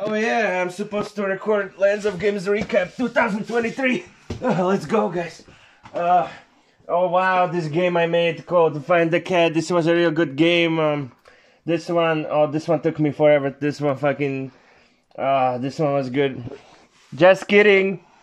Oh yeah, I'm supposed to record Lands of Games Recap 2023. Let's go, guys. Oh wow, this game I made called Find the Cat. This was a real good game. This one took me forever. This one was good. Just kidding.